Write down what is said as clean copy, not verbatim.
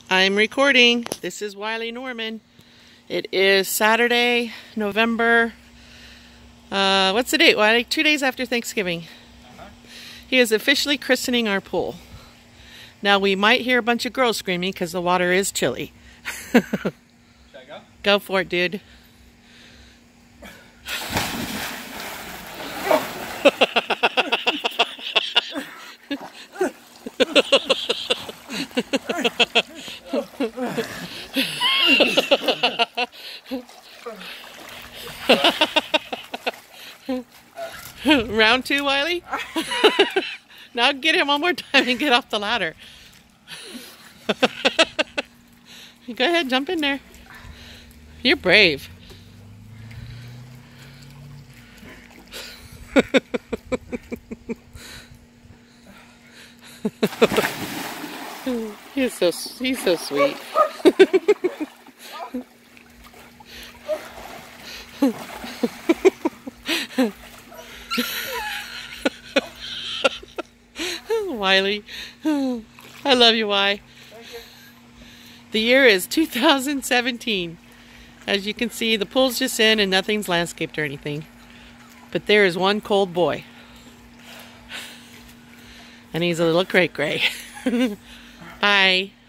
I'm recording. This is Wiley Norman. It is Saturday, November, what's the date, Wiley? 2 days after Thanksgiving. He is officially christening our pool. Now we might hear a bunch of girls screaming because the water is chilly. Should I go? Go for it, dude. Round two, Wiley? Now get him one more time and get off the ladder. Go ahead, jump in there. You're brave. He's so sweet. Wiley, I love you, Wy. The year is 2017. As you can see, the pool's just in and nothing's landscaped or anything. But there is one cold boy. And he's a little cray-cray. Hi.